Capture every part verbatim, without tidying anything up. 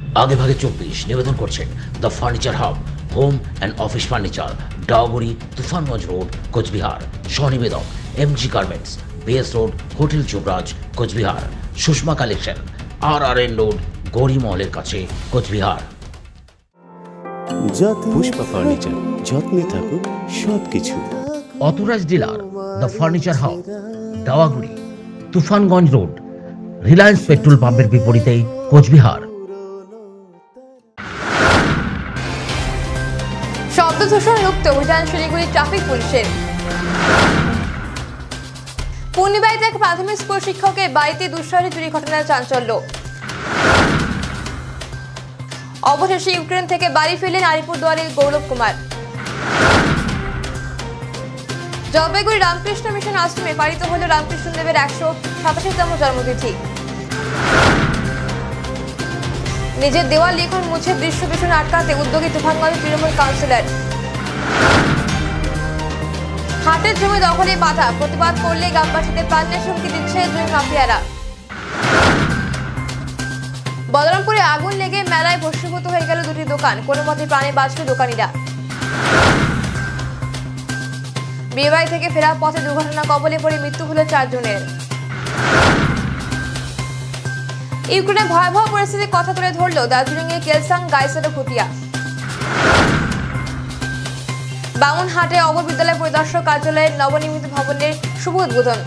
আগে ভাগে চব্বিশ নিবেদন করছেন the furniture hub, home and office furniture, Dauguri, Tufanganj road, Coochbehar. স্বনিবেদক MG garments, BS road, hotel Yuvraj, Coochbehar. Sushma collection, R R N road, Gauri মহলের কাছে, কোচবিহার। পুষ্পা ফার্নিচার, যত্নে থাকুক সবকিছু। Authorised dealer the furniture hub, Dawaguri, Tufanganj road, Reliance petrol পাম্পের বিপরীতেই, কোচবিহার। শব্দ দূষণ রুখতে অভিযান শিলিগুড়ি ট্রাফিক পুলিশের। পূর্ণিবাড়িতে এক প্রাথমিক স্কুল শিক্ষকের বাড়িতে দুঃসাহসী চুরি ঘটনায় চাঞ্চল্য। অবশেষে ইউক্রেন থেকে বাড়ি ফিরলেন আলিপুরদুয়ারের গৌরব কুমার। জলপাইগুড়ি রামকৃষ্ণ মিশন আশ্রমে পালিত হল রামকৃষ্ণ দেবের একশো সাতাশিতম জন্মতিথি। নিজের দেওয়াল লিখন মুছে দৃশ্য দূষণ আটকাতে উদ্যোগী তুফানগঞ্জের তৃণমূল কাউন্সিলর। হাটের জমি দখলে বাধা, প্রতিবাদ করলে গ্রামবাসীদের প্রাণের হুমকি দিচ্ছে জমি মাফিয়ারা। বলরামপুরে আগুন লেগে মেলায় ভস্মীভূত হয়ে গেল দুটি দোকান, কোনো মতে প্রাণে বাঁচল দোকানিরা। বিয়েবাড়ি থেকে ফেরার পথে দুর্ঘটনা কবলে পড়ে মৃত্যু হল চারজনের। ইউক্রেনের ভয়াবহ পরিস্থিতির কথা তুলে ধরল দার্জিলিং এর কেলসাং গাইসের খুটিয়া। বামুনহাটে অব বিদ্যালয় পরিদর্শক কার্যালয়ের নবনির্মিত ভবনের শুভ উদ্বোধন।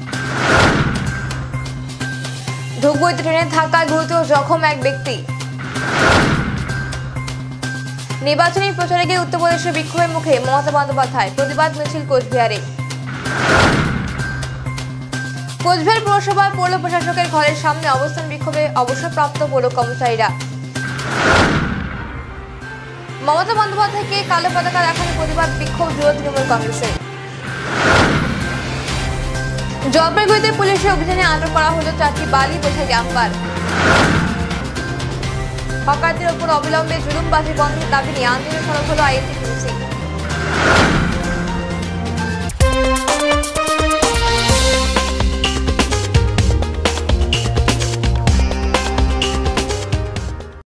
ধূপগুড়িতে ট্রেনের ধাক্কায় গুরুতর জখম এক ব্যক্তি। নির্বাচনী প্রচারে গিয়ে উত্তরপ্রদেশের বিক্ষোভের মুখে মমতা বন্দ্যোপাধ্যায়, প্রতিবাদ মিছিল কোচবিহারে। কোচবিহার পৌরসভার পৌর প্রশাসকের ঘরের সামনে অবস্থান বিক্ষোভে অবসরপ্রাপ্ত পৌর কর্মচারীরা। মমতা বন্দ্যোপাধ্যায়কে কালো পতাকা দেখানোর প্রতিবাদ বিক্ষোভ জুড়ে তৃণমূল কংগ্রেসের। জলপাইগুড়িতে পুলিশের অভিযানে আটক করা হলো চারটি বালি বোঝাই ডাম্পার। হকারদের ওপর অবিলম্বে জুলুমবাজি বন্ধের দাবি নিয়ে আন্দোলন সরব হল আই এ টি সি।